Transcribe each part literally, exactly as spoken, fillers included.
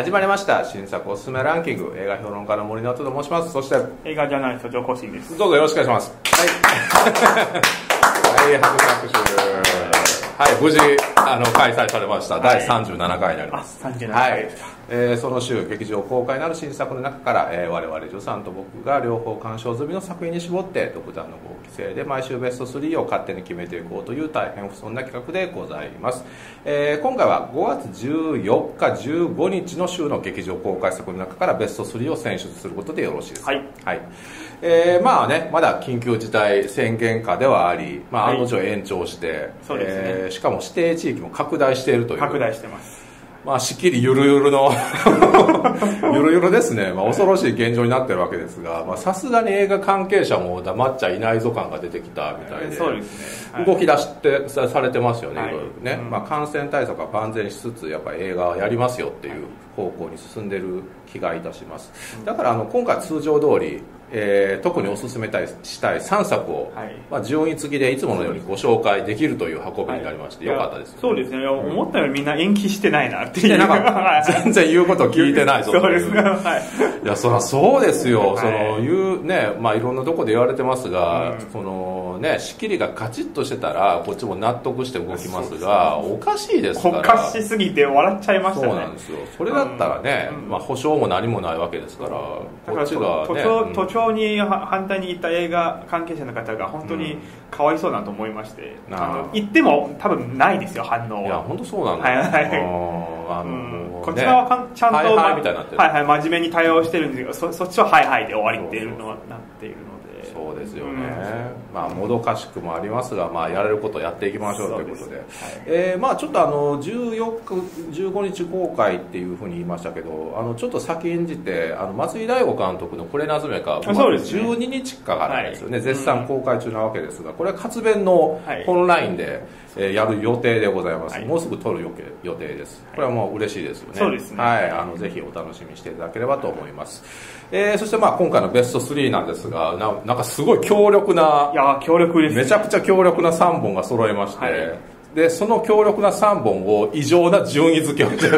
始まりました新作おすすめランキング、映画評論家の森直人と申します。そして映画ジャーナリスト城幸信です。 どうぞよろしくお願いします。はいはい、拍手拍手。はい、無事あの開催されました、はい、だいさんじゅうななかいになります。 あ、さんじゅうななかいですか。 はい、えー、その週劇場公開になる新作の中から、えー、我々助さんと僕が両方鑑賞済みの作品に絞って独断の合議制で毎週ベストスリーを勝手に決めていこうという大変不遜な企画でございます。えー、今回はごがつじゅうよっかじゅうごにちの週の劇場公開作の中からベストスリーを選出することでよろしいですか。はい、はい、えー、まあね、まだ緊急事態宣言下ではあり、まあ、案の定延長して、はい、 そうですね、 えー、しかも指定地域も拡大しているという。 拡大してます。 まあ、しっきりゆるゆるのゆるゆるですね、まあ、恐ろしい現状になってるわけですが、さすがに映画関係者も黙っちゃいないぞ感が出てきたみたいで、 そうですね、はい、 動き出してされてますよね、はい、いろいろね、うん、まあ、感染対策は万全にしつつやっぱり映画はやりますよっていう方向に進んでる気がいたします。だからあの今回通常通り、えー、特におすすめしたいさんさくを、はい、まあ、順位付きでいつものようにご紹介できるという運びになりまして、はい、よかったですよね。 そうですね、思ったよりみんな延期してないなっていう、 なんか全然言うことを聞いてないぞそうですね、はい、 いやそりゃそうですよ、はい、その言うね、まあ、いろんなところで言われてますが、うん、そのね、仕切りがカチッとしてたらこっちも納得して動きますが、おかしいですから。 おかしすぎて笑っちゃいましたね。 そうなんですよ。それだったらね、うん、まあ、保証も何もないわけですから、こっちがね、 都庁に反対に行った映画関係者の方が本当にかわいそうなと思いまして、うん、あの行っても多分ないですよ、反応は。 いや本当そうなんだ、 はいはい、あの、うん、こちらはちゃんと、はいはい、みたいになってる、はいはい、真面目に対応してるんですけど、そ, そっちははいはいで終わりっていうのはなっているので。 そうですよね、うん、まあ、もどかしくもありますが、まあ、やれることをやっていきましょうということで、はい、えー、まあ、ちょっとあのじゅうよっかじゅうごにち公開っていうふうに言いましたけど、あのちょっと先んじてあの松井大悟監督の「これなずめか」じゅうににちからですよね、はい、絶賛公開中なわけですが、これは活弁のオンラインで、はい、えー、やる予定でございます、はい、もうすぐ撮る予定です。これはもう嬉しいですよね。 そうですね、 はい、あのぜひお楽しみにしていただければと思います。えー、そしてまあ今回のベストスリーなんですが、 な, なんかすごい強力な、 いや強力ですね、 めちゃくちゃ強力なさんぼんが揃いまして、はい、でその強力なさんぼんを異常な順位付けをして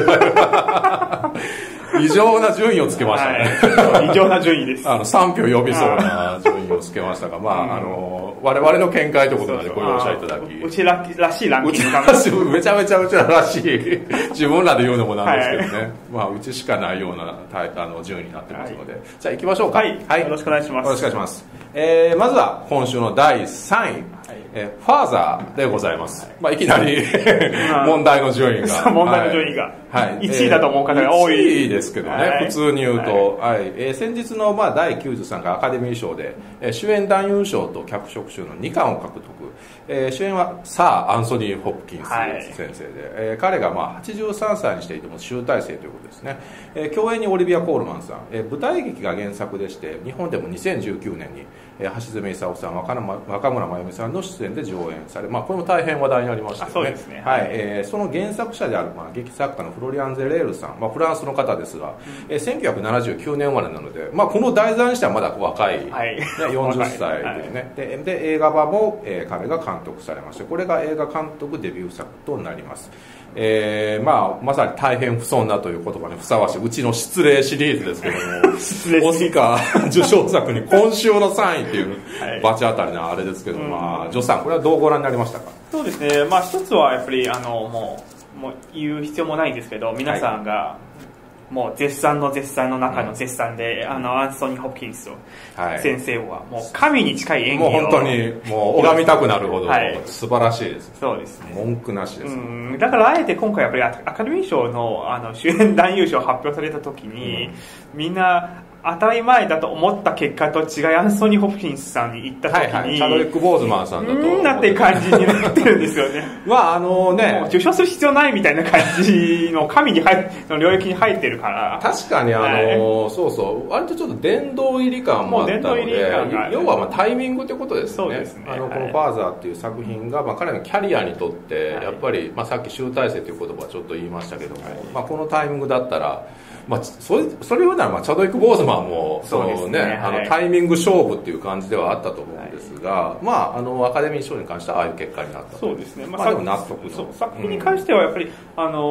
異常な順位をつけましたね、 はい、異常な順位ですあのさんぴょう呼びそうな順位をつけましたが、まあ、うん、あの我々の見解ということでご容赦いただき、 うちらしいランキングうちめちゃめちゃうちららしい自分らで言うのもなんですけどね、はい、まあ、うちしかないようなあの順位になってますので、はい、じゃあ行きましょうか。 はい、はい、よろしくお願いします。 よろしくお願いします。えー、まずは今週のだいさんい、はい、えー、ファーザーでございます、はい、まあ、いきなり問題の順位が問題の順位が、はい、いちいだと思う方が多い、 えー、いちいですけどね、はい、普通に言うと、はいはい、えー、先日のまあだいきゅうじゅうさんかいアカデミー賞で、えー、主演男優賞と脚色賞のにかんを獲得、えー、主演はサー・アンソニー・ホプキンス先生で、はい、えー、彼がまあはちじゅうさんさいにしていても集大成ということですね。えー、共演にオリビア・コールマンさん、えー、舞台劇が原作でして日本でもにせんじゅうきゅうねんに、えー、橋爪功さん、若村真由美さんの出演で上演され、まあ、これも大変話題になりましたよね。 そうですね、 はい、えー、その原作者である、まあ、劇作家のフロリアン・ゼレールさん、まあ、フランスの方ですが、うん、えー、せんきゅうひゃくななじゅうきゅうねん生まれなので、まあ、この題材にしてはまだ若い、はい、ね、よんじゅっさいでね、はい、で, で映画版も、えー、彼が監督されまして、これが映画監督デビュー作となります。えーまあ、まさに大変不遜なという言葉にふさわしいうちの失礼シリーズですけども失礼オスカー受賞作に今週のさんいっていうバチ当たりなあれですけど、はい、まあ、ジョさんこれはどうご覧になりましたか。 そうですね、まあ、一つはやっぱりあのもう、もう言う必要もないんですけど、皆さんが、はい、もう絶賛の絶賛の中の絶賛で、うん、あのアンソニー・ホプキンス先生はもう神に近い演技を、 もう本当にもう拝みたくなるほど素晴らしいです、はい、 そうですね、 文句なしです、 うん、だからあえて今回やっぱりアカデミー賞 の, あの主演男優賞発表された時に、うん、みんな当たり前だと思った結果と違いアンソニー・ホプキンスさんに行った時に、はいはい、 チャドウィック・ボーズマンさんだとうんなって感じになってるんですよねまああのね、 もう受賞する必要ないみたいな感じの神に入の領域に入ってるから、 確かにあの、はい、そうそう割とちょっと殿堂入り感もあったので、要はまあタイミングということですね。 そうですね、 あのこの「ファーザー」っていう作品が、まあ、彼のキャリアにとってやっぱり、まあ、さっき集大成という言葉はちょっと言いましたけども、はい、まあ、このタイミングだったら、まあ、それそれ言うなら、まあ、チャドウィック・ボーズマンもそうですね、ね、あのタイミング勝負っていう感じではあったと思うんですが、はい、まあ、あのアカデミー賞に関してはああいう結果になった。 そうですね、 まあ、まあ、でも納得のそう作品に関してはやっぱり、うん、あの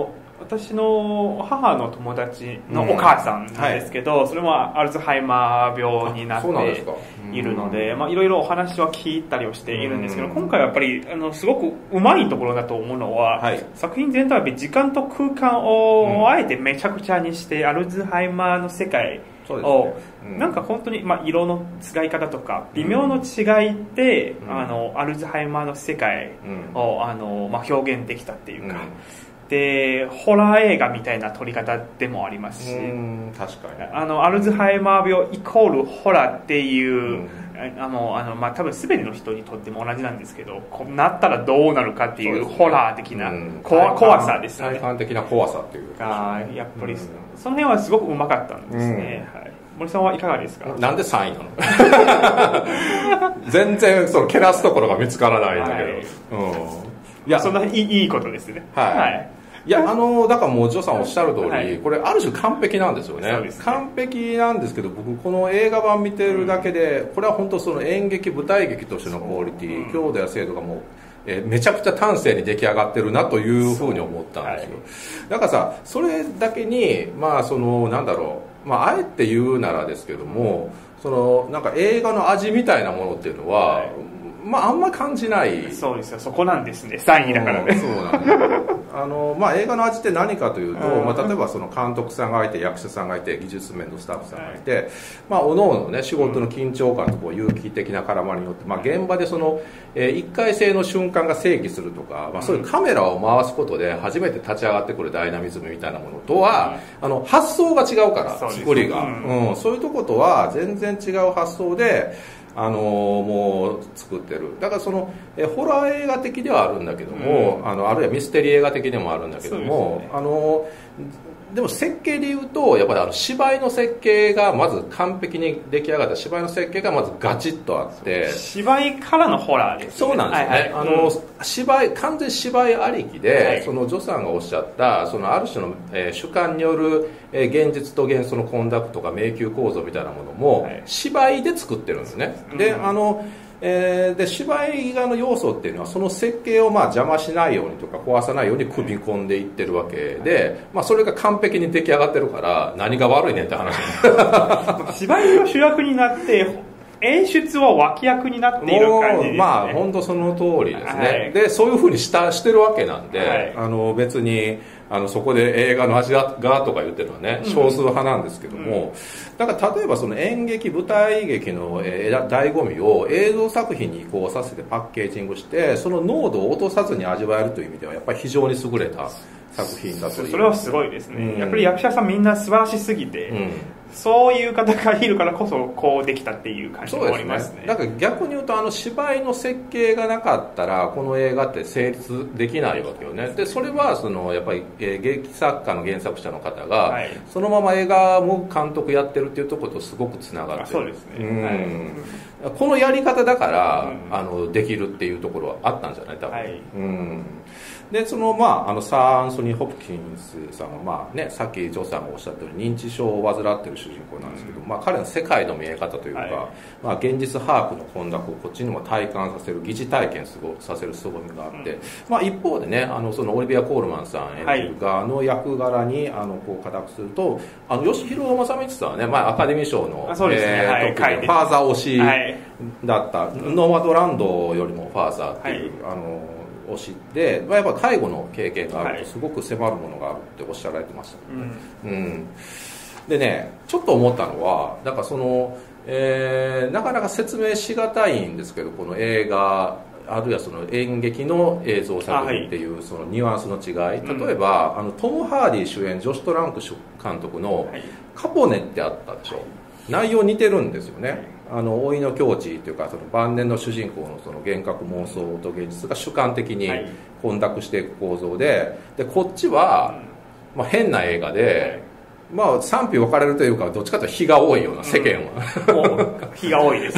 私の母の友達のお母さんなんですけど、うんはい、それもアルツハイマー病になっているので、まあいろいろお話は聞いたりをしているんですけど、今回はやっぱりあのすごくうまいところだと思うのは、はい、作品全体は時間と空間をあえてめちゃくちゃにして、アルツハイマーの世界を、うん、なんか本当に、まあ、色の使い方とか微妙の違いで、うん、あのアルツハイマーの世界を、うん、あのまあ、表現できたっていうか、うんでホラー映画みたいな撮り方でもありますし、 うん確かにあのアルツハイマー病イコールホラーっていう、うん、あのあのまあ多分全ての人にとっても同じなんですけど、こうなったらどうなるかっていう、ホラー的な、うん、怖, 怖さですよね。 体感的な怖さっていうかやっぱり、うん、その辺はすごくうまかったんですね、うんはい、森さんはいかがですか？ なんでさんいなの全然そのけなすところが見つからないんだけど、はいうん、 いやそんないい、いいことですね。 はい、はいいやあのだからもうジョさんおっしゃる通り、はい、これある種完璧なんですよ ね, そうですね完璧なんですけど、僕この映画版見てるだけで、うん、これは本当その演劇舞台劇としてのクオリティ、うん、強度や精度がもう、えー、めちゃくちゃ端正に出来上がってるなというふうに思ったんですよ、はい、だからさそれだけにまあそのなんだろう、まあ、あえて言うならですけども、そのなんか映画の味みたいなものっていうのは、はいまああんま感じない。 そうですよ、そこなんですね、さんいだからね、 うん、そうなんですあの、まあ、映画の味って何かというと、まあ、例えばその監督さんがいて役者さんがいて技術面のスタッフさんがいて、はい、まあ各々ね仕事の緊張感とこう有機的な絡まりによって、まあ、現場でその、えー、一回性の瞬間が正義するとか、まあ、そういうカメラを回すことで初めて立ち上がってくるダイナミズムみたいなものとは、うん、あの発想が違うから作りが、うんうん、そういうとことは全然違う発想であのもう作ってる。だからそのえホラー映画的ではあるんだけども、うん、あのあるいはミステリー映画的でもあるんだけども、ね、あのでも設計でいうとやっぱりあの芝居の設計がまず完璧に出来上がった芝居の設計がまずガチッとあって、 芝居からのホラーですね。 そうなんですね、はいはい、あの、うん、芝居完全芝居ありきで、はい、そのジョさんがおっしゃったそのある種の、えー、主観による、えー、現実と幻想のコンダクトとか迷宮構造みたいなものも、はい、芝居で作ってるんですね、うん、であのえー、で芝居側の要素っていうのはその設計をまあ邪魔しないようにとか壊さないように組み込んでいってるわけで、まあ、それが完璧に出来上がってるから何が悪いねんって話芝居の主役になって演出は脇役になっている感じですね。 まあ本当その通りですね、はい、でそういうふうにしたしてるわけなんで、はい、あの別にあのそこで映画の味がとか言ってるのはね少数派なんですけども、うん、だから例えばその演劇舞台劇の、えー、醍醐味を映像作品に移行させてパッケージングしてその濃度を落とさずに味わえるという意味ではやっぱり非常に優れた作品だという。 それはすごいですね、うん、やっぱり役者さんみんな素晴らしすぎて、うんそういう方がいるからこそこうできたっていう感じもありますね。そうですね。だから逆に言うとあの芝居の設計がなかったらこの映画って成立できないわけよね。でそれはそのやっぱり、えー、劇作家の原作者の方が、はい、そのまま映画も監督やってるっていうところとすごくつながってる。 そうですね、うんはい、このやり方だから、うん、あのできるっていうところはあったんじゃない多分、はいうんでそのまあ、あのサー・アンソニー・ホプキンスさんは、まあね、さっきジョーさんがおっしゃったように認知症を患っている主人公なんですけど、うんまあ、彼の世界の見え方というか、はいまあ、現実把握の混濁をこっちにも体感させる疑似体験させる凄みがあって、うんまあ、一方でねあのそのオリビア・コールマンさん演じる側の役柄にあのこう固くするとあの吉弘正道さんはね、まあ、アカデミー賞の、 ねえーはい、 ファーザー推しだった、はい、ノーマドランドよりもファーザーっていう、はい、あの推しで、まあ、やっぱ介護の経験があるとすごく迫るものがあるっておっしゃられてましたね、はいうんうん、でねちょっと思ったのはなんかその、えー、なかなか説明しがたいんですけどこの映画あるいはその演劇の映像作品っていうそのニュアンスの違い、はい、例えば、うん、あのトム・ハーディ主演ジョシュ・トランク監督のカポネってあったでしょ、はい内容似てるんですよね。あの老いの境地というかその晩年の主人公のその幻覚妄想と現実が主観的に混濁していく構造で、でこっちは、まあ、変な映画で、まあ、賛否分かれるというかどっちかというと非が多いような世間は、 うん、非が多いです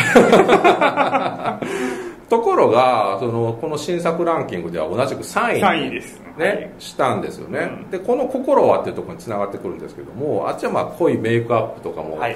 ところがそのこの新作ランキングでは同じくさんいに、 さんいですね、はい、したんですよね、うん、でこの心はっていうところにつながってくるんですけどもあっちはまあ濃いメイクアップとかもたっ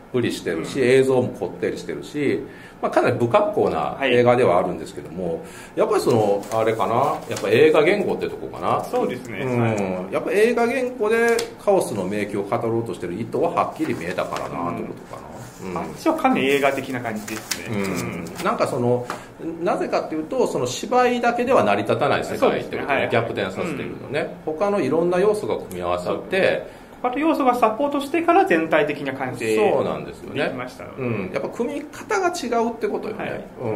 ぷりしてるし、うん、映像もこってりしてるし、まあ、かなり不格好な映画ではあるんですけども、はい、やっぱりそのあれかな、やっぱ映画言語ってとこかな。 そうですね、 うん、やっぱ映画言語でカオスの迷宮を語ろうとしてる意図ははっきり見えたからなということかな。 うん、私はかなり映画的な感じですね、 うん、なんかそのなぜかっていうと、その芝居だけでは成り立たない世界ってことで逆転させているのね、うん、他のいろんな要素が組み合わさって他の要素がサポートしてから全体的な感じでそうなんですよね、 できましたので、 うん、やっぱ組み方が違うってことよね、はい、うん、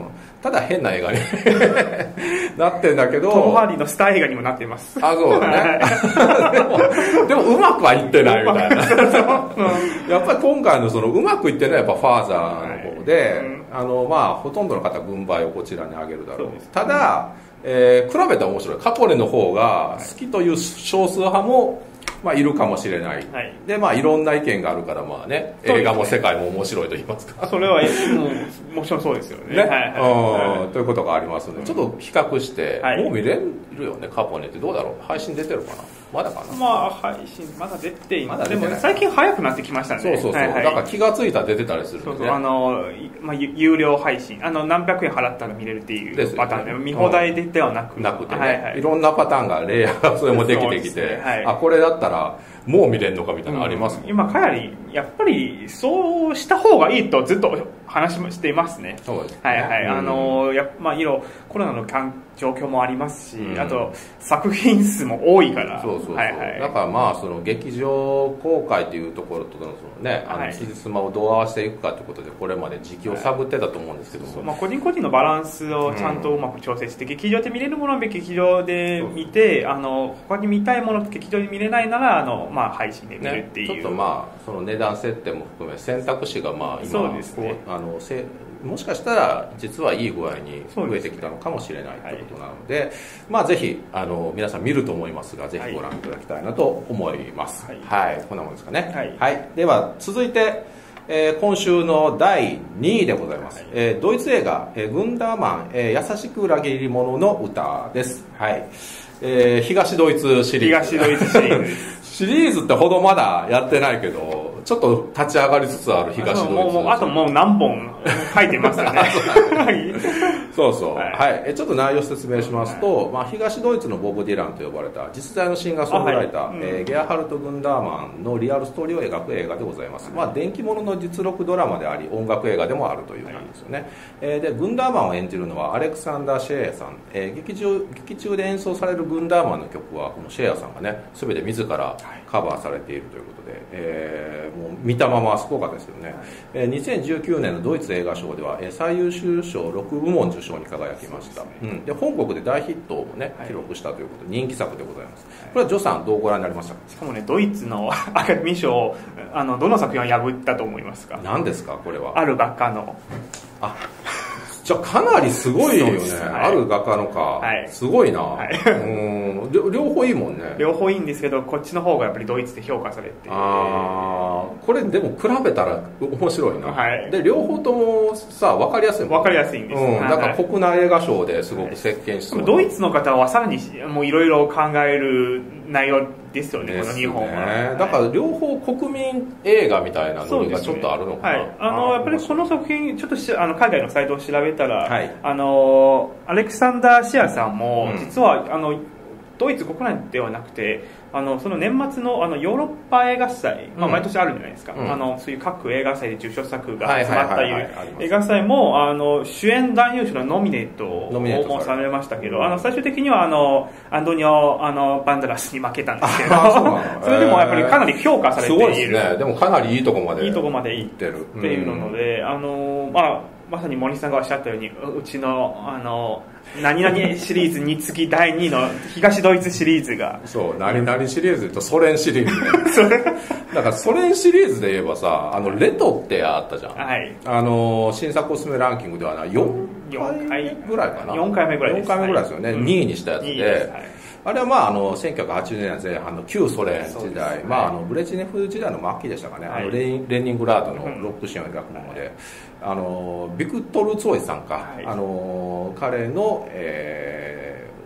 ただ変な映画になってんだけど、 トム・ハーディのスター映画にもなっています。 あ、そうだね、はい、でもでもうまくはいってないみたいなやっぱり今回のそのうまくいってないやっぱファーザーの方で、はい、うん、あのまあほとんどの方軍配をこちらにあげるだろう。ただ、えー、比べたら面白い。カポネの方が好きという少数派もまあ、いるかもしれない、はい、でまあいろんな意見があるから、まあね、映画も世界も面白いと言いますか、 それはもうもちろんそうですよね、ね、はいはいはい、 ということがありますので、うん、ちょっと比較して、はい、もう見れるよね、カポネってどうだろう、配信出てるかな、まだかな、 まあ配信まだ出ていない、でも最近早くなってきましたね、 そうそうそう、はいはい、だから気がついたら出てたりするんで、ね、 そうそう、あの、まあ、有料配信、あの何百円払ったら見れるっていうパターンで、ね、見放題ではなく、 うん、なくてね、はいはい、いろんなパターンがレイヤーがそれもできてきて、ね、はい、あこれだったらもう見れるのかみたいなのありますもん、 うん、今かなりやっぱりそうした方がいいとずっと話していますね。 そうですね、 はいはい、うん、あのやまあいろコロナの状況もありますし、うん、あと作品数も多いから、 そうそうそう、はいはい、だからまあその劇場公開というところとのそのね、あの期日間をどう合わせていくかということでこれまで時期を探ってたと思うんですけども、はい、 まあ、個人個人のバランスをちゃんとうまく調整して、うん、劇場で見れるものは劇場で見て、あの他に見たいものって劇場で見れないならあの、まあ、配信で見るっていう、 ね、ちょっとまあその値段設定も含め選択肢がまあ今そうですね、 あのせもしかしたら実はいい具合に増えてきたのかもしれないということなので、はい、まあぜひあの皆さん見ると思いますがぜひご覧いただきたいなと思います。はい、はい、こんなもんですかね。はい、はい、では続いて、えー、今週のだいにいでございます。はい、えー、ドイツ映画、えー、グンダーマン、えー、優しく裏切り者の歌です。はい、えー、東ドイツシリーズ。 東ドイツシリーズですシリーズってほどまだやってないけどちょっと立ち上がりつつある東ドイツ。 もうもうあともう何本書いてますよねそうそう、はいはい、えちょっと内容説明しますと、はい、まあ、東ドイツのボブ・ディランと呼ばれた実在のシンガーソングライター、はい、えー、ゲアハルト・グンダーマンのリアルストーリーを描く映画でございます。まあ、電気物の実録ドラマであり音楽映画でもあるというなんですよね。はい、えー、でグンダーマンを演じるのはアレクサンダー・シェーさん、えー、劇中劇中で演奏されるグンダーマンの曲はこのシェアさんがね全て自らカバーされているということで、えー、もう見たまますごかったですけどね。はい、えー、にせんじゅうきゅうねんのドイツ映画賞では、えー、最優秀賞ろくぶもん受賞に輝きました。うん、で本国で大ヒットを、ね、記録したということで人気作でございます。これはジョさんどうご覧になりましたか？ しかもねドイツのアカデミー賞をあのどの作品を破ったと思いますか？ 何ですかこれは？ ある画家の。 あじゃあかなりすごいよね、はい、ある画家のか、はい、すごいな、はい、うん両方いいもんね。 両方いいんですけどこっちの方がやっぱりドイツで評価されて、 あこれでも比べたら面白いな、はい、で両方ともさ分かりやすいもん、ね、 分かりやすいんです、うん、 だから国内映画賞ですごく席巻しそう、 はい、ドイツの方はさらにもういろいろ考える内容ですよね、この日本は。 だから両方国民映画みたいなのがちょっとあるのかな。 はい、あのやっぱりこの作品ちょっとしあの海外のサイトを調べたら、はい、あのアレクサンダー・シアさんも実は、うん、あのドイツ国内ではなくてあのその年末 の, あのヨーロッパ映画祭、まあ、毎年あるんじゃないですか、うん、あのそういう各映画祭で受賞作が集まった映画祭もあの主演男優賞のノミネートをもされましたけど、あの最終的にはあのアンドニオあのバンデラスに負けたんですけどそれでもやっぱりかなり評価されている。すごいですね。 でもかなりいいとこまでいいとこまで行ってるっていうので、うん、あのまあまさに森さんがおっしゃったようにうちのあの何々シリーズに次だいにいの東ドイツシリーズがそう何々シリーズとソ連シリーズ、ね、だからソ連シリーズで言えばさあのレトってあったじゃん、はい、あの新作おすすめランキングではなよんかいぐらいかなよんかいめぐらいです。 よんかいめぐらいですよね、はい、にいにしたやつで、うんはい、あれはまああのせんきゅうひゃくはちじゅうねんだいぜん半の旧ソ連時代、ね、まあ、あのブレジネフ時代の末期でしたかね、はい、あのレレニングラードのロックシーンを描くもので、はい、あのビクトル・ツォイさんか、はい、あの彼の、えー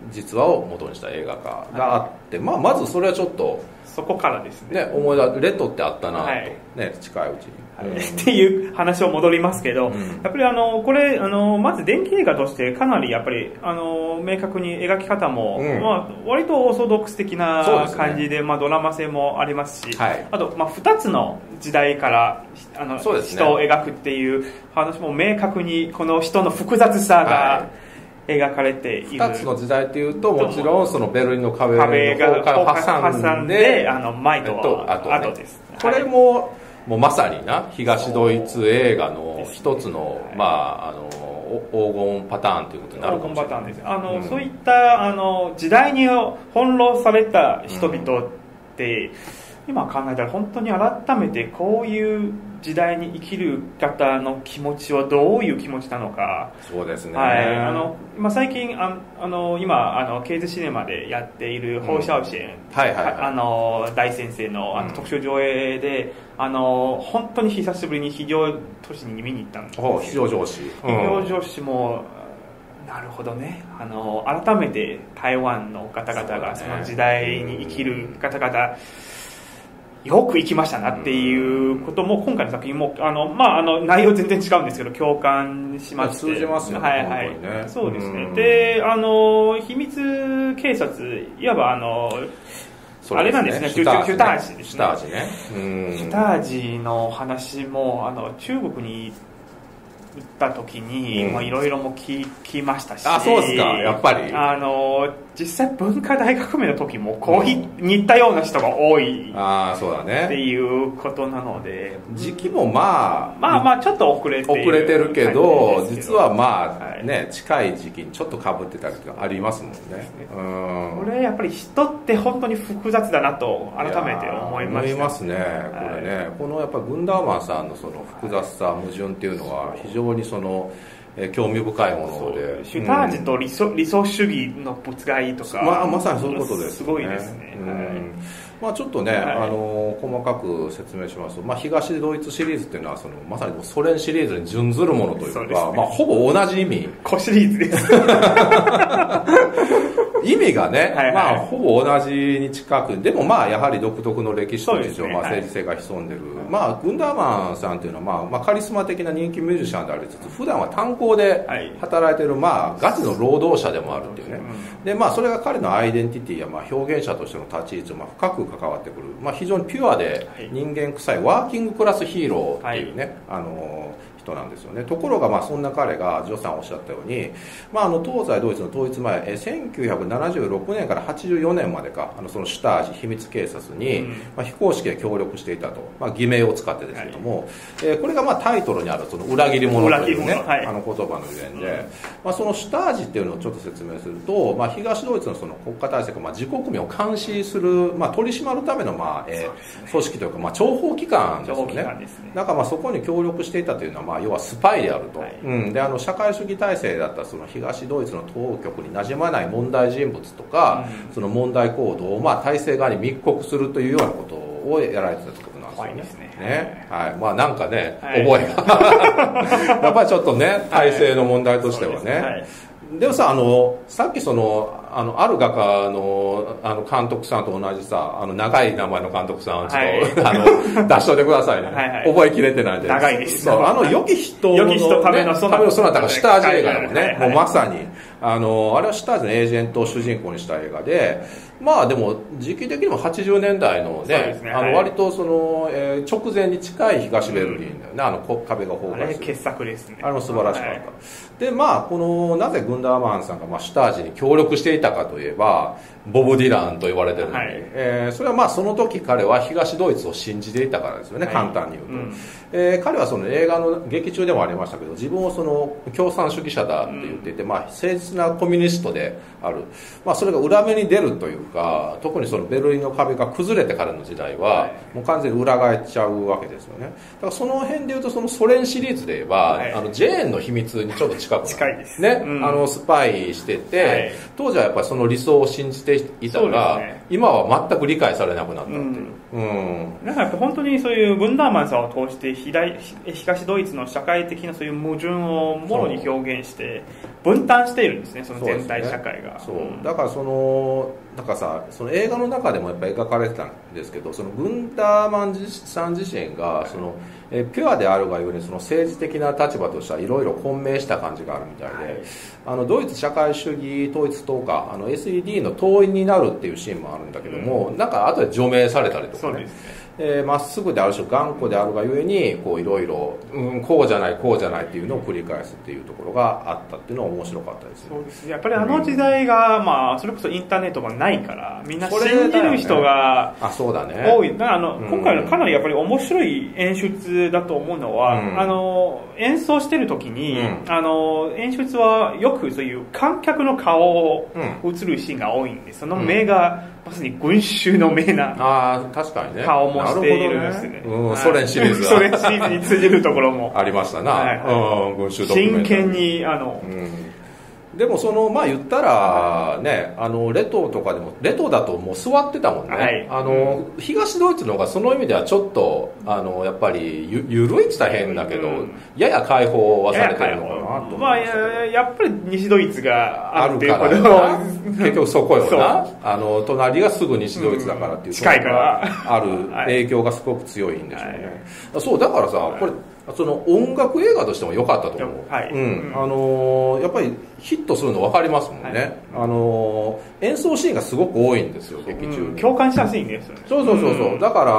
実話を元にした映画化があって、はい、まあ、まずそれはちょっとそこからですね、 ね、思い出レッドってあったなと、はい、ね、近いうちに、 はい、うん、っていう話を戻りますけど、うん、やっぱりあのこれあのまず電気映画としてかなりやっぱりあの明確に描き方も、うん、まあ、割とオーソドックス的な感じ で, で、ね、まあ、ドラマ性もありますし、はい、あと、まあ、ふたつの時代からあの、ね、人を描くっていう話も明確にこの人の複雑さが、はい、描かれている。ふたつの時代というともちろんそのベルリンの壁の崩壊を挟んで、 あの前と後です、 ね、これも、もうまさにな東ドイツ映画の一つの、ね、まあ、あの黄金パターンということになるかもしれない。黄金パターンです。あの、うん、そういったあの時代に翻弄された人々って、うん、今考えたら本当に改めてこういう時代に生きる方の気持ちはどういう気持ちなのか。 そうですね、 はい、あのまあ、最近ああの今あのケイズシネマでやっているホーシャオシェン、はいはいはい、あの大先生 の, あの特集上映で、うん、あの本当に久しぶりに非常都市に見に行ったんですよ。 非常上司、 非常上司も、うん、なるほどね、あの改めて台湾の方々がその時代に生きる方々、よく行きましたなっていうことも今回の作品もあの、まあ、あの内容全然違うんですけど共感しまして、 通じますよね、 はいはい、ね、そうですね、であの秘密警察いわばあのあれなんですね、シュタージですね、 シュタージね、 シュタージの話もあの中国に行った時にいろいろも聞きましたし、 あ、そうですか、やっぱりあの実際文化大革命の時もこう、うん、似たような人が多い、 あ、そうだね、 っていうことなので、 時期もまあまあまあちょっと遅れて遅れてるけど、実はまあね、はい、近い時期にちょっと被ってたりとかありますもんね。うん、 これやっぱり人って本当に複雑だなと改めて思いました。 思いますね、これね、はい、このやっぱグンダーマンさんのその複雑さ、矛盾っていうのは非常にその興味深いもので、 シュタージと理想、うん、理想主義のぶつかりとか、 まあ、まさにそういうことです、ね、 すごいですね、 うん、はい、まあ、ちょっとね、はい、あの細かく説明しますと、まあ、東ドイツシリーズっていうのはそのまさにソ連シリーズに準ずるものというか、う、ね、まあ、ほぼ同じ意味、 子シリーズです意味がね、はいはい、まあ、ほぼ同じに近く、でもまあやはり独特の歴史と事情、ね、まあ、政治性が潜んでる、はい、まあ、グンダーマンさんっていうのは、まあまあ、カリスマ的な人気ミュージシャンでありつつ普段は炭鉱で働いてる、まあ、ガチの労働者でもあるっていうね、うん、でまあ、それが彼のアイデンティティや、まあ、表現者としての立ち位置をまあ深く関わってくる、まあ、非常にピュアで人間臭いワーキングクラスヒーローっていうね、はい、あの人なんですよね。ところが、まあ、そんな彼がジョさんおっしゃったように、まあ、あの東西ドイツの統一前えせんきゅうひゃくななじゅうろくねんからはちじゅうよねんまでか、あのそのシュタージ秘密警察に、うん、まあ、非公式で協力していたと、まあ、偽名を使ってですけども、はい、えー、これがまあタイトルにあるその裏切り者というね、はい、あの言葉のゆえんで、うん、まあ、そのシュタージっていうのをちょっと説明すると、まあ、東ドイツのその国家体制がまあ自国民を監視する、まあ、取り締まるためのまあ、えー、組織というか、まあ、諜報機関ですよね。だからまあそこに協力していたというのは、まあ、要はスパイであると、はい、うん、であの社会主義体制だったその東ドイツの当局に馴染まない問題人物とか、うん、その問題行動をまあ体制側に密告するというようなことをやられてたところなんですよね。 怖いですね。 ね、はい、まあなんかね、はい、覚えがやっぱりちょっとね、体制の問題としてはね。はい、でもさ、あのさっきそのあのある画家のあの監督さんと同じさ、あの長い名前の監督さんをちょっと、はい、あの出しといてくださいね。はいはい、覚えきれてないんで。 長いです。 そう、あの良き人の、ね、 良き人ためのそのその他シュタージ映画でもね、はいはい、もうまさにあのあれはシュタージのエージェントを主人公にした映画で、まあでも時期的にもはちじゅうねんだいのね、ね、あの割とその、えー、直前に近い東ベルリンだよね、うん、あの壁が崩壊する。あれ傑作ですね。あれも素晴らしかった。はい、でまあこのなぜグンダーマンさんがまあシュタージに協力していたかといえば、ボブ・ディランと言われてるのに、はい、えー、それはまあその時彼は東ドイツを信じていたからですよね、はい、簡単に言うと、うん、えー、彼はその映画の劇中でもありましたけど、自分をその共産主義者だって言っていて、うん、まあ、誠実なコミュニストである、まあ、それが裏目に出るというか、特にそのベルリンの壁が崩れてからの時代は、はい、もう完全に裏返っちゃうわけですよね。だからその辺でいうと、そのソ連シリーズで言えば、はい、あのジェーンの秘密にちょっと近くなる、 近いですね、うん、あのスパイしてて、はい、当時はやっぱりその理想を信じていたが、ね、今は全く理解されなくなったっていう、うん、 だからやっぱ本当にそういうグンダーマンさんを通して東ドイツの社会的なそういう矛盾をもろに表現して、 分担しているんですね、その全体社会が。 そう、ね、そうだからそのなんかさ、その映画の中でもやっぱ描かれてたんですけど、そのグンターマンさん自身がそのえピュアであるがゆえにその政治的な立場としてはいろいろ混迷した感じがあるみたいで、はい、あのドイツ社会主義統一党かあの エスイーディー の党員になるっていうシーンもあるんだけども、うん、なんか後で除名されたりとかね、えー、まっすぐである種頑固であるがゆえにこういろいろ、うん、こうじゃないこうじゃないっていうのを繰り返すっていうところがあったっていうのは面白かったですね。 そうですね、やっぱりあの時代が、うん、まあ、それこそインターネットがないからみんな信じる人が多い。だからあの、うん、今回のかなりやっぱり面白い演出だと思うのは、うん、あの演奏してる時に、うん、あの演出はよくそういう観客の顔を映るシーンが多いんです。その目が、うんまさに群衆の目な顔もしているんですね。 うん、ソ連シリーズソ連シリーズに通じるところもありましたな、はいはい、うん、群衆ドキュメンタリー真剣にあの、うんでもそのまあ言ったらね、あのレトとかでもレトだともう座ってたもんね、はい、あの東ドイツの方がその意味ではちょっとあのやっぱり ゆ, ゆるいって言ったら変だけど、うん、やや解放はされてるのかなと思いまあ、やっぱり西ドイツがあるっていうことから結局そこよなあの隣がすぐ西ドイツだからっていう、うん、 近いからある影響がすごく強いんでしょうね、はい、そうだからさこれその音楽映画としても良かったと思う、はいうんあのー、やっぱりヒットするの分かりますもんね、はいあのー、演奏シーンがすごく多いんですよ劇中、 うん、共感しやすいんですよね。 そうそうそうそう、うん、だから、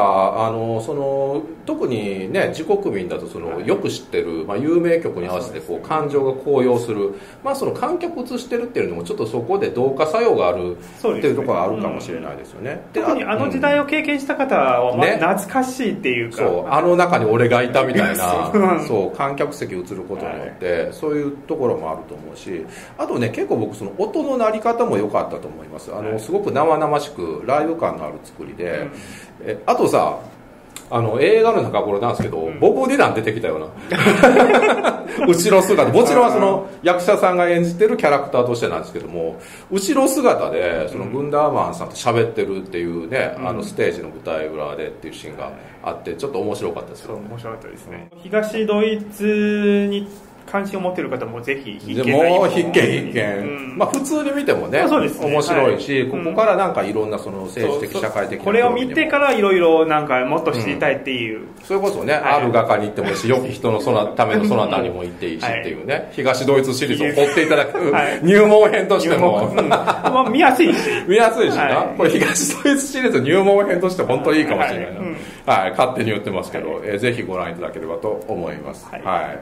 あのー、その特にね自国民だとその、はい、よく知ってる、まあ、有名曲に合わせてこう感情が高揚する、まあ、その観客映してるっていうのもちょっとそこで同化作用があるっていうところがあるかもしれないですよね。 うん、特にあの時代を経験した方は、まあ、懐かしいっていうか、 ね、そうあの中に俺がいたみたいなそう観客席映ることによって、はい、そういうところもあると思うし、あとね結構僕その音の鳴り方も良かったと思います。あの、はい、すごく生々しくライブ感のある作りで、うん、えあとさあの映画の中これなんですけど、うん、ボブ・ディラン出てきたような後ろ姿、もちろんその役者さんが演じてるキャラクターとしてなんですけども、後ろ姿でそのグンダーマンさんと喋ってるっていうね、うん、あのステージの舞台裏でっていうシーンがあってちょっと面白かったですよね。 そう面白かったですね。東ドイツに関心を持っている方もぜひ必見もう必見必見、うん、まあ普通に見てもね、そうですね面白いし、はい、ここからなんかいろんなその政治的社会的なこれを見てからいろいろなんかもっと知りたいっていう、 うん、それこそね、はい、ある画家に行ってもいいし、良き人のそのためのそなたにも行っていいしっていうね、はい、東ドイツシリーズを追っていただく、はい、入門編としても、うんまあ、見やすいし見やすいしな、はい、これ東ドイツシリーズ入門編として本当にいいかもしれないな、はいうんはい、勝手に言ってますけど、はいえー、ぜひご覧いただければと思います、はいはい、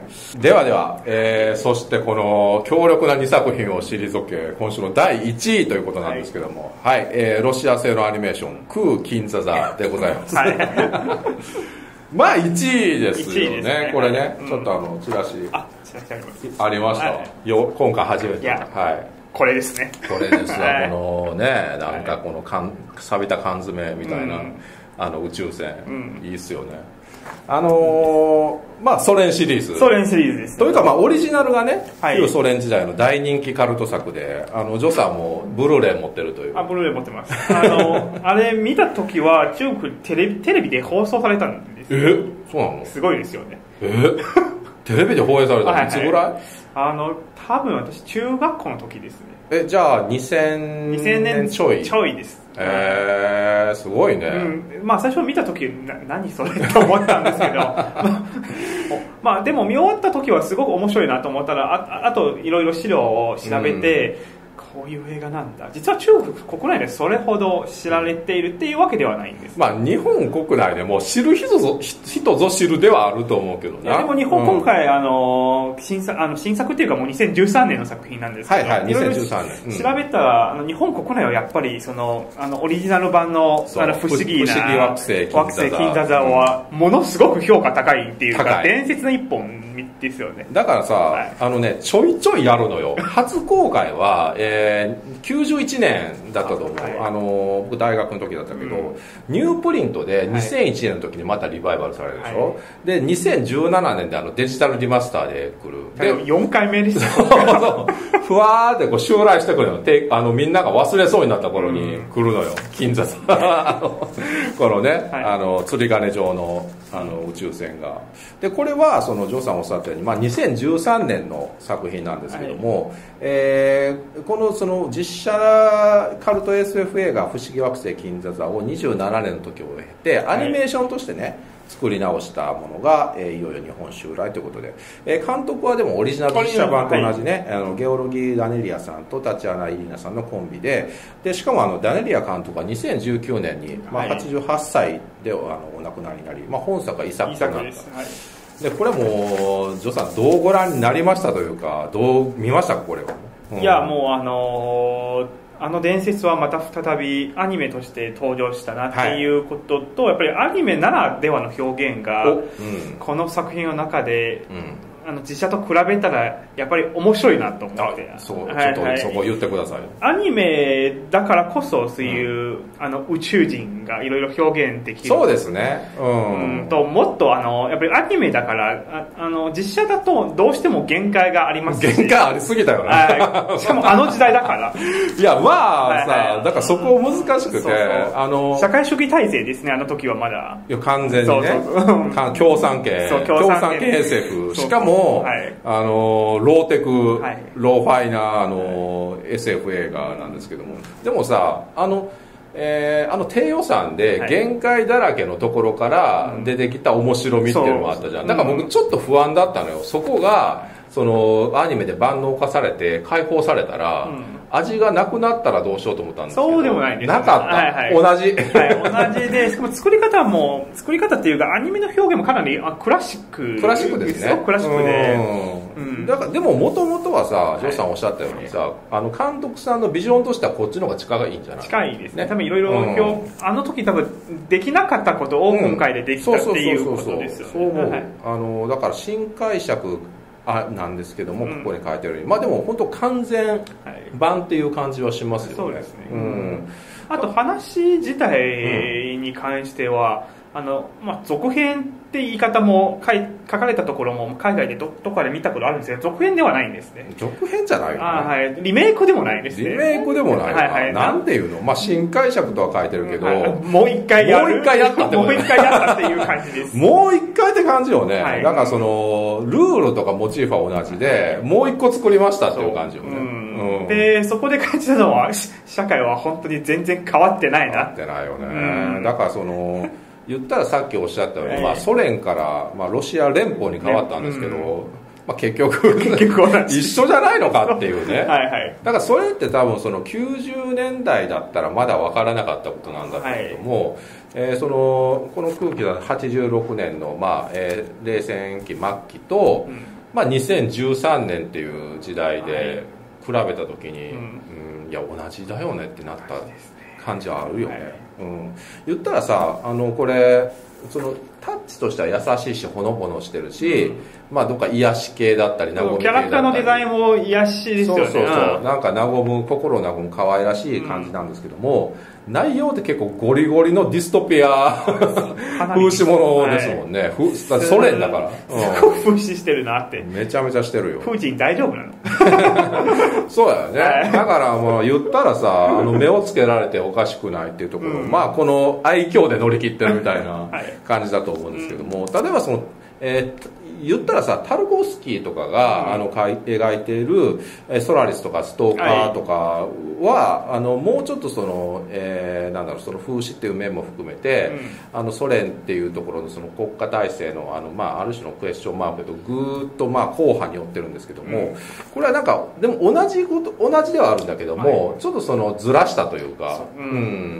ではでは、えー、そしてそしてこの強力なにさく品を退け今週のだいいちいということなんですけども、はいはいえー、ロシア製のアニメーション空金座座でございます、はい、まあいちいですよ ね, ねこれね、うん、ちょっとあのチラシあチラシあります、ありました、はい、よ今回初めてはいこれですねこれですよ、はい、このねなんかこのかん錆びた缶詰みたいな、うん、あの宇宙船、うん、いいっすよね。あのー、まあソ連シリーズソ連シリーズです、ね、 というかまあオリジナルがね、はい、旧ソ連時代の大人気カルト作で、あのジョさんもブルーレイ持ってるという。 あブルーレイ持ってます。あのあれ見た時は中国テレビテレビで放送されたんですよ。 えそうなの？ すごいですよね。 えテレビで放映されたの、はいはい、いつぐらい？ あの多分私中学校の時ですね。 えじゃあにせんねんちょいちょいです。 えー、すごいね、 うん、まあ最初見た時な何それと思ったんですけどまあでも見終わった時はすごく面白いなと思ったら あ, あといろいろ資料を調べて、うんこういう映画なんだ。実は中国国内でそれほど知られているっていうわけではないんです。 まあ日本国内でも知る人ぞ人ぞ知るではあると思うけどね。 いやでも日本、うん、今回あの 新, 作あの新作っていうかもうにせんじゅうさんねんの作品なんですけど、 はいはいにせんじゅうさんねん、うん、 調べたらあの日本国内はやっぱりそのあのオリジナル版 の, あの不思議な不思議惑星金座座金座座はものすごく評価高いっていうか伝説の一本ですよね。 だからさ、はい、あのねちょいちょいやるのよ。初公開は、えー、きゅうじゅういちねんだったと思う、はい、あの僕大学の時だったけど、うん、ニュープリントでにせんいちねんの時にまたリバイバルされるでしょ、はい、でにせんじゅうななねんであのデジタルリマスターで来るでよんかいめですよふわーってこう襲来してくるのであのみんなが忘れそうになった頃に来るのよ、金座さんこのね、はい、あの釣り鐘状のあの宇宙船がでこれはそのジョーさんおっしゃったように、まあ、にせんじゅうさんねんの作品なんですけども、はい、えー、このその実写カルト エスエフ 映画「不思議惑星金座座」をにじゅうななねんの時を経てアニメーションとしてね、はい、作り直したものが、えー、いよいよ日本襲来ということで、えー、監督はでもオリジナル実写版と同じね、はい、あのゲオロギー・ダネリアさんとタチアナ・イリーナさんのコンビで、でしかもあのダネリア監督はにせんじゅうきゅうねんに、まあ、はちじゅうはっさいであのお亡くなりになり、まあ、本作が遺作となった。でこれもジョさんどうご覧になりましたというかどう見ましたかこれは、 うん、いやもうあのー、あの伝説はまた再びアニメとして登場したなっていうことと、はい、やっぱりアニメならではの表現が、うん、この作品の中で、うん、あの実写と比べたらやっぱり面白いなと思って、 そう、はい、ちょっとそこ言ってください。 アニメだからこそそういう、うん、あの宇宙人がいろいろ表現できる。 そうですね、うん、 うんともっとあのやっぱりアニメだからああの実写だとどうしても限界がありますし、 限界ありすぎたよね、 はい、しかもあの時代だからいやまあさ、はいはい、だからそこ難しくて、そうそうあの社会主義体制ですね、あの時はまだ。 いや完全にね、そうそう共産系そう共産系 エスエフ、しかも、はい、あのローテク、はい、ローファイなあの、はい、エスエフ 映画なんですけども、でもさあのえー、あの低予算で限界だらけのところから出てきた面白みっていうのもあったじゃん、だから僕ちょっと不安だったのよ、そこがそのアニメで万能化されて解放されたら、うん、味がなくなったらどうしようと思ったんですけど、 そうでもないです、 なかった、はいはい、同じ、 はい、同じで、しかも作り方も作り方っていうかアニメの表現もかなりあクラシッククラシックですね、 クラシックで、 うん、だからでももともとはさジョーさんおっしゃったようにさ、はい、あの監督さんのビジョンとしてはこっちの方が近いんじゃない？ 近いですね、多分いろいろあの時多分できなかったことを今回でできたっていうことですよね。そう思う、はい、 あのだから新解釈あなんですけども、ここに書いてあるように、まあでも本当完全版っていう感じはしますよね。 そうですね、うん、あと話自体に関しては、うん、あのまあ、続編って言い方も書い書かれたところも海外で ど, どこかで見たことあるんですけど、続編ではないんですね。 続編じゃないよね。 あ、はい、リメイクでもないですね。 リメイクでもない、はいはい、なんていうの、まあ、新解釈とは書いてるけど、はい、 もう一回やるもう一回やったってもう一回やったっていう感じですもう一回って感じよね、はい、だからそのルールとかモチーフは同じで、はい、もう一個作りましたっていう感じよね。 そ,、うんうん、でそこで感じたのは社会は本当に全然変わってないなってないよね、うん、だからその言ったらさっきおっしゃったように、えーまあ、ソ連から、まあ、ロシア連邦に変わったんですけど、ね、うん、まあ、結局一緒じゃないのかっていうねはい、はい、だからそれって多分そのきゅうじゅうねんだいだったらまだ分からなかったことなんだけども、はい、えー、そのこの空気ははちじゅうろくねんの、まあえー、冷戦期末期と、うん、まあ、にせんじゅうさんねんっていう時代で比べた時に、うんうん、いや同じだよねってなった感じはあるよね、はい、うん、言ったらさあのこれそのタッチとしては優しいしほのぼのしてるし、うん、まあどっか癒し系だったり和む系だったり、 キャラクターのデザインも癒しですよね。 そうそうそう、うん、なんか和む心を和む可愛らしい感じなんですけども、うん、内容って結構ゴリゴリのディストピア風刺ものですもんね、はい、ソ連だから、 すごく風刺してるなって。 めちゃめちゃしてるよ。 プーチン大丈夫なのそうだよね、はい、だからもう言ったらさあの目をつけられておかしくないっていうところ、うん、まあこの愛嬌で乗り切ってるみたいな感じだと思うんですけども、はい、例えばその、えー言ったらさタルコフスキーとかが、うん、あの描いているソラリスとかストーカーとかは、はい、あのもうちょっとその、えー、なんだろうその風刺っていう面も含めて、うん、あのソ連っていうところのその国家体制のあの、まあ、ある種のクエスチョンマークとぐーっとまあ硬派に寄ってるんですけども、うん、これはなんかでも同じこと同じではあるんだけども、はい、ちょっとそのずらしたというか、うん、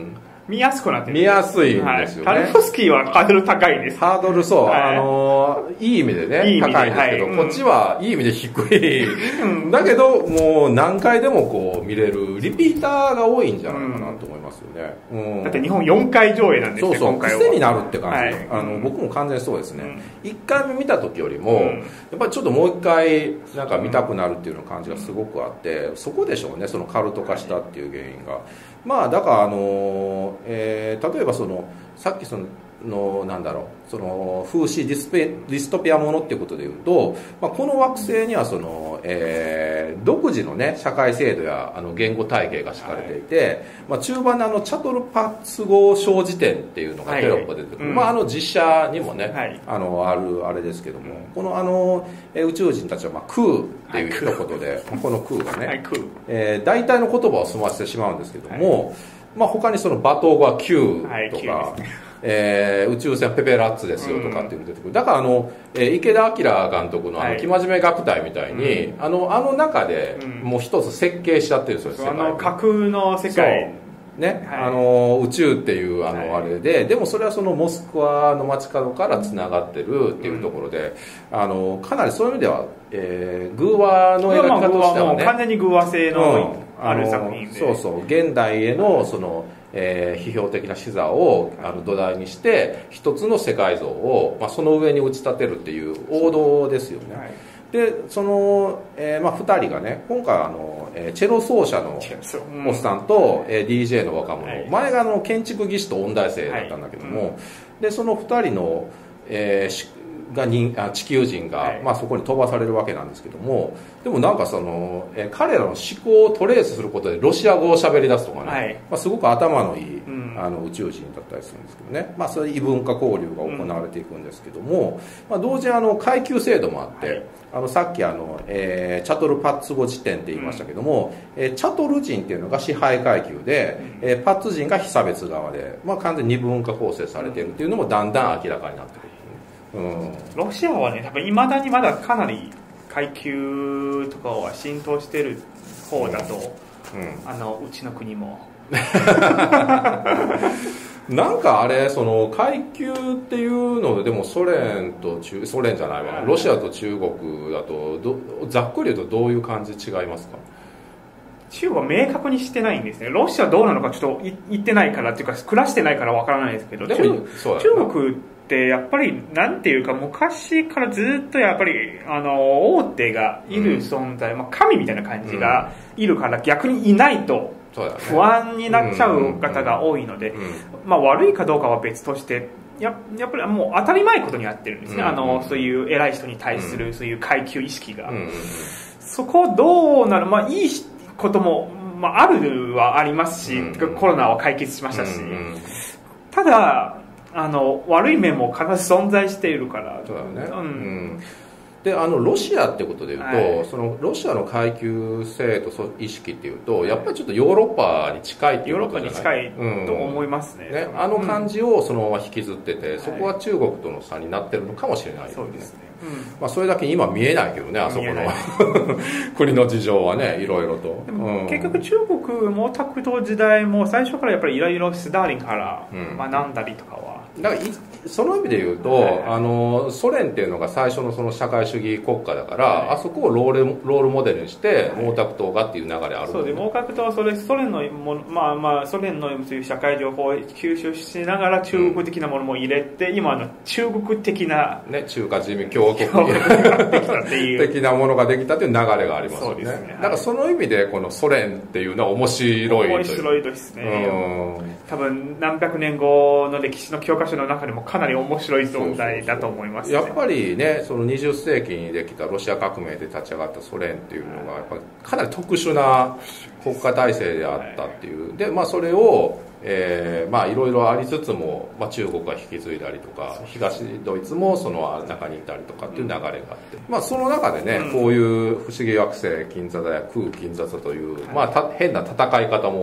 見やすくなってる。 見やすいんですよね。 はい、タルコフスキーはハードル高いです。 ハードル、そう、はい、あのー、いい意味でね、いい高いんですけど、はい、こっちはいい意味で低い。うん、だけど、もう何回でもこう見れる、リピーターが多いんじゃないかなと思いますよね。うんうん、 だって日本よんかい上映なんですね、 そうそう、 今回は。 癖になるって感じ。はい、あの、 うん、 僕も完全にそうですね。うん、いっかいめ見た時よりも、うん、やっぱりちょっともういっかいなんか見たくなるっていうの感じがすごくあって、そこでしょうね、そのカルト化したっていう原因が。まあだからあの、えー、例えばそのさっきそののなんだろうその風刺ディスペディストピアものっていうことでいうと、まあ、この惑星にはその、えー、独自のね社会制度やあの言語体系が敷かれていて、はい、まあ、中盤のあのチャトルパッツ語小辞典っていうのがテロップで出てくる、はい、まあ、あの実写にもね、はい、あのあるあれですけども、このあの宇宙人たちはまあ空っていう一言で、はい、この空がね、はい、えー、大体の言葉を済ませてしまうんですけども、はい、まあ、他にその罵倒語は Q とか、はい、えー、宇宙船ペペラッツですよとかっていうのが出てくる。だからあの、えー、池田明監督のあの生真面目楽隊みたいに、うん、あのあの中でもう一つ設計しちゃってるんですよ、 うん、あの架空の世界ね、はい、あの宇宙っていうあのあれで、はい、でもそれはそのモスクワの街角からつながってるっていうところで、うん、あのかなりそういう意味では、えー、偶話の描き方としてはね、 完全に偶話性のある作品で、 そうそう現代へのその、えー、批評的な視座をあの土台にして一つの世界像を、まあ、その上に打ち立てるっていう王道ですよね。はい、でその、えーまあ、ふたりがね今回あの、えー、チェロ奏者のおっさんと、うん、えー、ディージェー の若者、はい、前があの建築技師と音大生だったんだけども、はい、うん、でそのふたりの、えーが人あ地球人が、はい、まあ、そこに飛ばされるわけなんですけども、でもなんかその、えー、彼らの思考をトレースすることでロシア語を喋り出すとかね、はい、まあ、すごく頭のいい、うん、あの宇宙人だったりするんですけどね、まあ、そういう異文化交流が行われていくんですけども、うん、まあ、同時にあの階級制度もあって、はい、あのさっきあの、えー、チャトルパッツ語辞典って言いましたけども、うん、えー、チャトル人っていうのが支配階級で、うん、えー、パッツ人が被差別側で、まあ、完全に二分化構成されているっていうのもだんだん明らかになってくる。うん、 ロシアはね、多分いまだにまだかなり階級とかは浸透してる方だと、うんうん、あのうちの国もなんかあれその階級っていうのででもソ連と中ソ連じゃないわ、ロシアと中国だとどざっくり言うとどういう感じ違いますか？ 中国は明確にしてないんですね。ロシアはどうなのかちょっと言ってないからっていうか暮らしてないからわからないですけど、でも中, 中国ってやっぱりなんていうか昔からずっとやっぱりあの大手がいる存在、うん、まあ、神みたいな感じがいるから逆にいないと不安になっちゃう方が多いので、まあ、悪いかどうかは別としてや, やっぱりもう当たり前ことになってるんですね、うん、あのそういう偉い人に対するそういう階級意識が、うん、そこどうなる、まあいいことも、まあ、あるはありますし、うん、コロナは解決しましたし、うん、ただあの悪い面も必ず存在しているから。 そうだね、うんうん、であのロシアってことでいうと、はい、そのロシアの階級制度意識っていうとやっぱりちょっとヨーロッパに近いっていうことじゃない？ ヨーロッパに近いと思いますね。 うん、ね、あの感じをそのまま引きずってて、うん、そこは中国との差になってるのかもしれないですね。そうですね。うん、まあ、それだけ今見えないけどね、あそこの国の事情はね、いろいろと。 でも結局中国も毛沢東時代も最初からやっぱりいろいろスターリンから学んだりとかは、 うん、だからその意味で言うと、はい、あのソ連っていうのが最初のその社会主義国家だから、はい、あそこをロール、ロールモデルにして毛沢東がっていう流れある、ね、 そうで毛沢東はそれソ連のもの、まあまあ、ソ連のそういう社会情報を吸収しながら中国的なものも入れて、うん、今の中国的な、 ね、中華人民共和国的なものができたという流れがありますよね。ね、だからその意味でこのソ連っていうのは面白い面白いですね。うん、多分何百年後の歴史の教科書の中でもかなり面白い存在だと思います、ね。 そうそうそう、やっぱりね、そのにじゅっ世紀にできたロシア革命で立ち上がったソ連っていうのがやっぱりかなり特殊な国家体制であったっていう。で、まあそれをえー、まあいろいろありつつも、まあ、中国が引き継いだりとか東ドイツもその中にいたりとかっていう流れがあって、まあ、その中でね、うん、こういう不思議惑星金座座や空金座座という、まあ、た変な戦い方も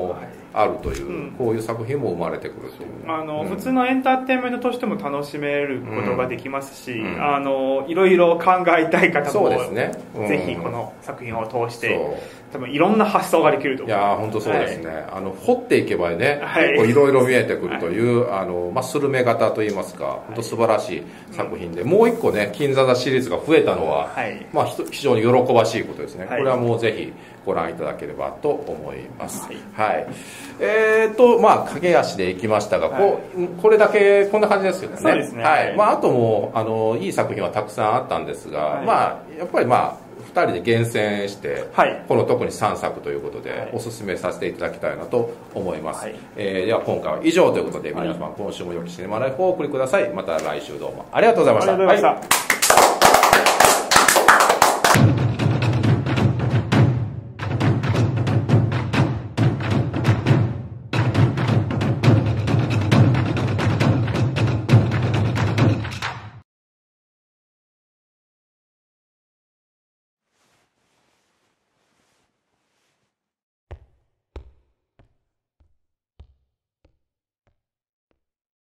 あるという、うん、こういう作品も生まれてくるというあの、うん、普通のエンターテインメントとしても楽しめることができますし、うん、あのいろいろ考えたい方も、ねうん、ぜひこの作品を通して多分いろんな発想ができると思う。 いや本当そうですね、はい、あの掘っていけばね、はい、結構いろいろ見えてくるという、はい、あのまあ、スルメ型といいますか、はい、本当素晴らしい作品で、もう一個ね金座座シリーズが増えたのは、はい、まあ、非常に喜ばしいことですね、はい、これはもうぜひご覧いただければと思います、はいはい、えーとまあ駆け足でいきましたが、はい、こうこれだけこんな感じですけどね。 そうですね、 はいまあ、あともあのいい作品はたくさんあったんですが、はい、まあやっぱりまあふたりで厳選して、はい、この特にさんさくということで、はい、おすすめさせていただきたいなと思います、はいえー、では今回は以上ということで、皆様、はい、今週も良きシネマライフをお送りください。また来週どうもありがとうございました。 ありがとうございました。はい